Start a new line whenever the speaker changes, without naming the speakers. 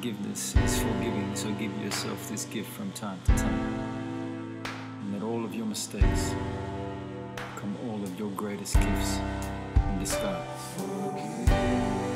forgiveness is forgiving, so give yourself this gift from time to time. And let all of your mistakes become all of your greatest gifts in disguise.
Forgive.